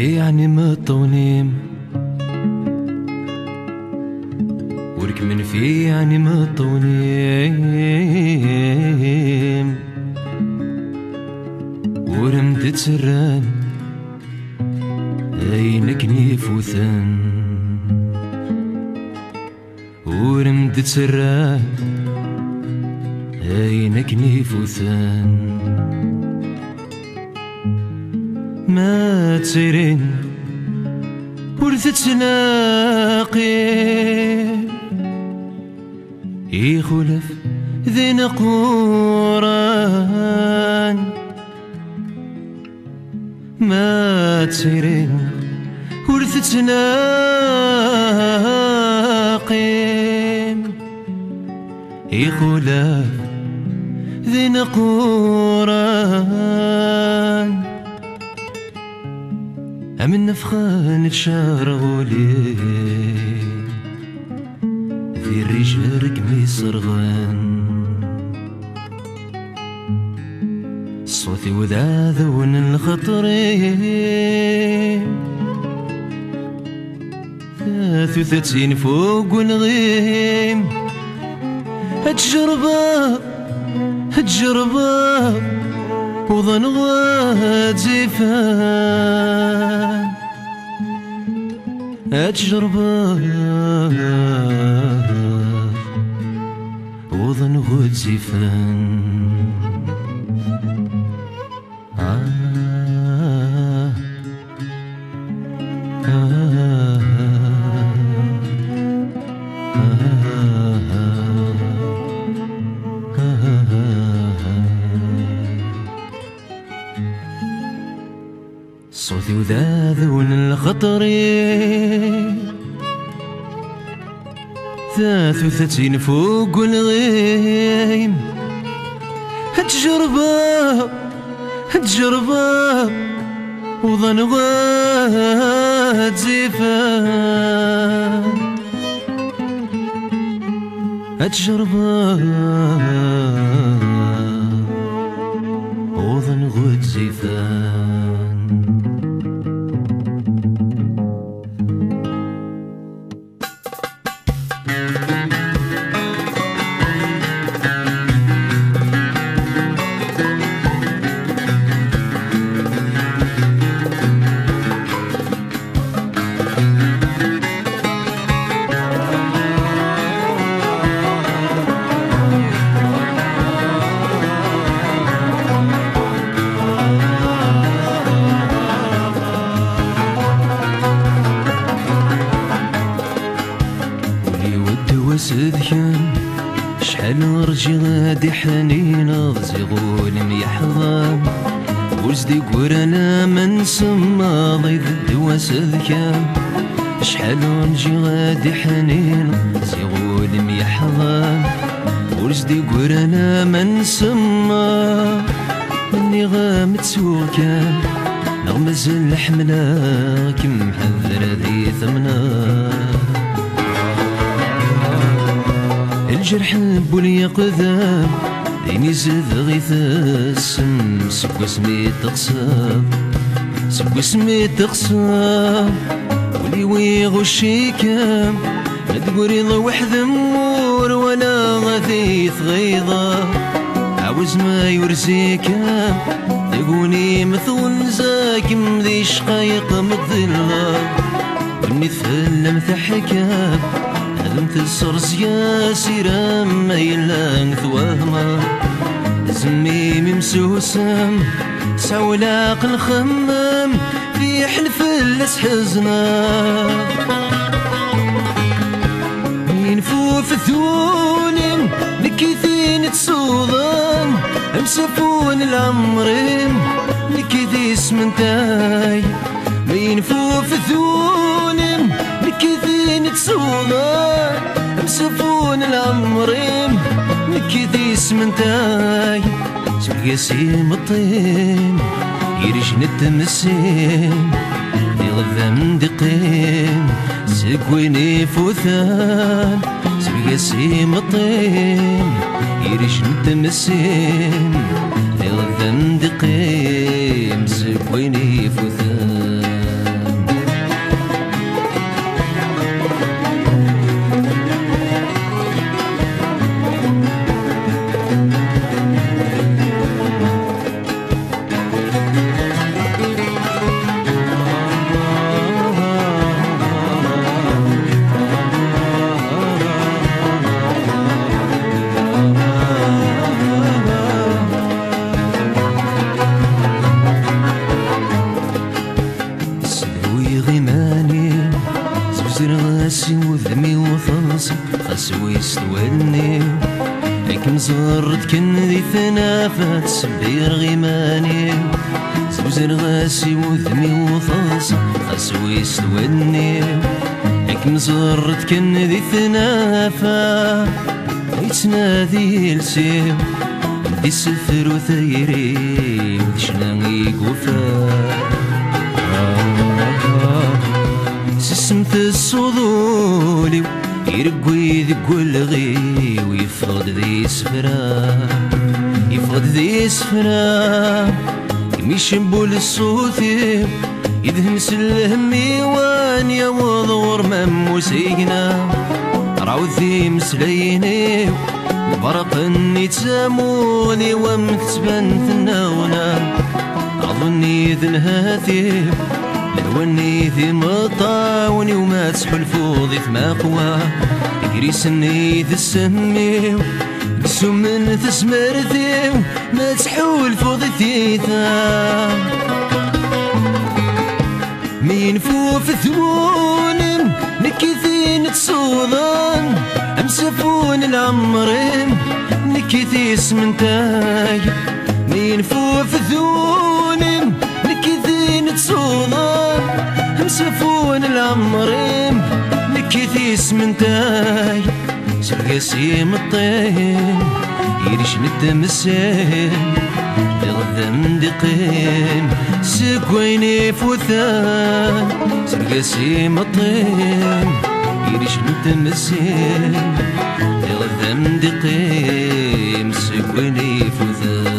في يعني مطونيم ورك من في يعني مطونيم ورمد تسران عينك نيفوثن ورمد تسران عينك نيفوثن ما تسيرين ورث تلاقي يخلف ذين قران ما تسيرين ورث تلاقي يخلف ذين قران أمن نفخان تشارغولي في الرجال رقمي صرغان صوتي وذا ذون الخطري 33 فوق ونغيم هتجربة وظن غازفان هتجربة وظن غازفان صوتي وذا ذون الخطري 33 فوق الغيم هتجربة وظن غازفان هتجربة وظن غازفان وسذكان شحال رجي غادي حنين غزيغول ميحضان وزدي قرانا من سما ضيد وسذكان شحال رجي غادي حنين غزيغول ميحضان وزدي قرانا من سما مني غامت سوكان نغمز الحملة كم حذر ذي ثمنا الجرح بولي قذاب ديني زاد غيث السم سكو سمي تقصاب ولي ويغشيكام ما تقولي وحد مور ولا غثيث غيظة عاوز ما يرزيكام تقولي مثول زاكم ذي شقايق مظلة وني ثلم ثحكام هدمت الصرص يا سيرام ما يلان ثواهما زميمي مسوسام سعولاق الخمام في حلف اللس حزنا ينفوف الثونين لكيثين تصوضان امسفون العمرين لكيثي اسمنتاي ينفوف الثونين لكيثين تصوضان امسفون العمرين لكيثي اسمنتاي سلقاسيم الطين يرجن التمسين يغذى دقين سكويني فوثان سلقاسيم الطين يرجن التمسين يغذى دقين سكويني فوثان غاسي وذمي وفلسي خسوي استواني هيك مزرد كن ذي ثنافات سبير غيماني زوزر غاسي وذمي وفلسي خسوي استواني هيك مزرد كن ذي ثنافات يتنادي لسيو دي السفر وثيري ودشناغي قوفا سسمت الصدولي يرقوي ذق الغي ويفقد ذي سفرا يفقد ذي سفرا يميشن الصوتي يدهمس الهمي وان يوضور مموسيقنا راوذي مسليني برق يتساموني ومكتبان ثناونا أظني ذن هاتي لوني ذي مطاوني وما تحلفو ضيف ما قوى يقريسني ذي السمي قسم من تسمرتي ما تحولفو ضي ثيثا مين فوف ثمون نكثين تصوضان أمسفون العمرين نكثي اسمنتاي مين فوف ثون نكثين تصوضان أمسفون العمرين نكثي اسمنتاي سرقاسيم الطين يريش نتمسين يغذم دقيم سكويني فوثان سرقاسيم الطين يريش نتمسين يغذم دقيم سكويني فوثان